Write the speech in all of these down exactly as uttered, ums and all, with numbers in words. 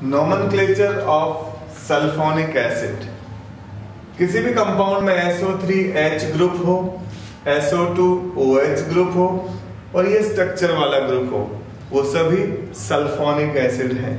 Nomenclature of sulphonic acid. किसी भी compound में S O three H group हो, S O two O H group हो और ये स्ट्रक्चर वाला ग्रुप हो, वो सभी सल्फोनिक एसिड हैं।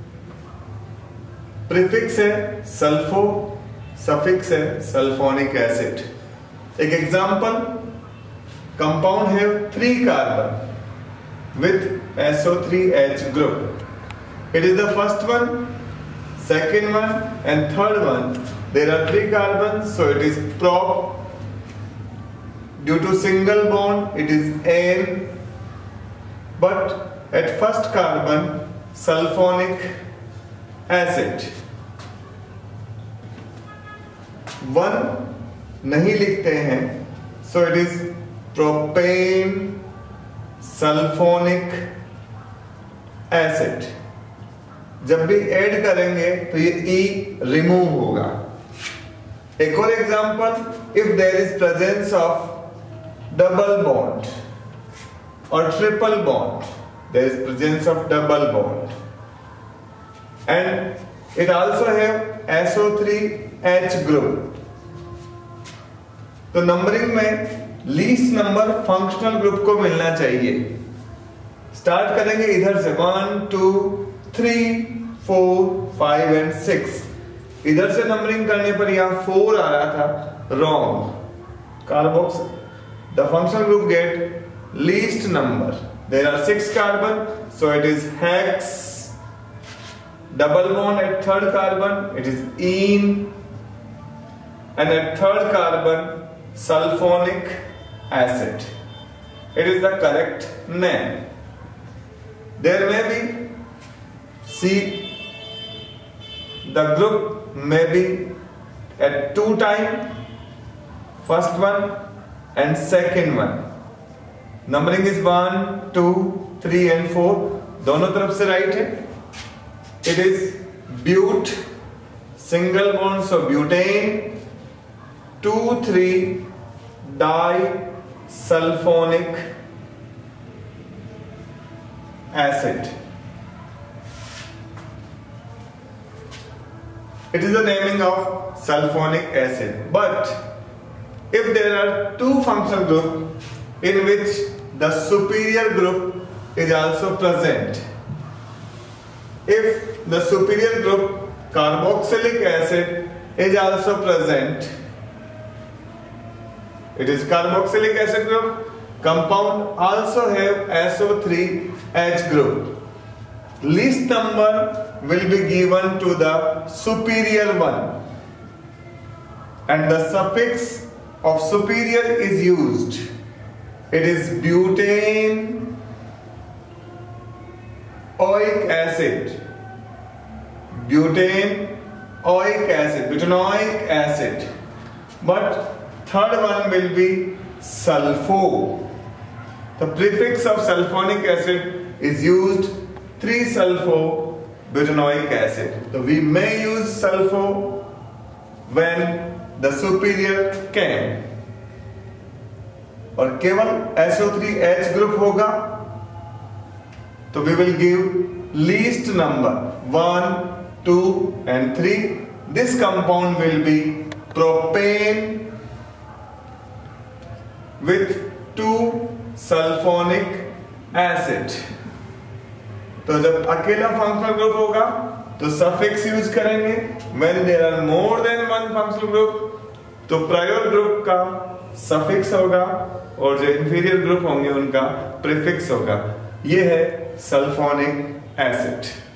प्रीफिक्स है सल्फो, सफिक्स है सल्फोनिक एसिड। एक एग्जांपल, कंपाउंड है three carbon with S O three H group. It is the first one, second one and third one. There are three carbons, so it is prop. Due to single bond, it is N. But at first carbon, sulfonic acid. One नहीं लिखते हैं, so it is propane sulfonic acid. जब भी add करेंगे तो ये E remove होगा। एक और example, if there is presence of double bond और triple bond, there is presence of double bond and it also have S O three H group, तो नंबरिंग में लीस्ट नंबर फंक्शनल ग्रुप को मिलना चाहिए। Start करेंगे इधर से, one two three four five and six. इधर से नंबरिंग करने पर यहां फोर आ रहा था, wrong. Carbox the functional group get least number. There are six carbon, so it is hex. Double bond at third carbon, it is ene and at third carbon sulfonic acid. It is the correct name. There may be, see, the group may be at two time, first one and second one. Numbering is one, two, three and four. दोनों तरफ से right है. It is but, single bond, so butane. two three disulfonic acid. It is the naming of sulfonic acid. But if there are two functional groups in which the superior group is also present, if the superior group carboxylic acid is also present, it is carboxylic acid group, compound also have S O three H group. Least number will be given to the superior one and the suffix of superior is used. It is butane oic acid, butane oic acid, butanoic acid. But third one will be sulfo. The prefix of sulfonic acid is used three sulfo butanoic acid. So we may use sulfo when the superior came. और केवल S O three H group होगा तो we will give least number one, two and three. This compound will be propane with two sulfonic acid. तो जब अकेला functional group होगा तो suffix use करेंगे। When there are more than one functional group तो prior group का suffix होगा और जो इंफीरियर ग्रुप होंगे उनका प्रीफिक्स होगा। ये है सल्फोनिक एसिड।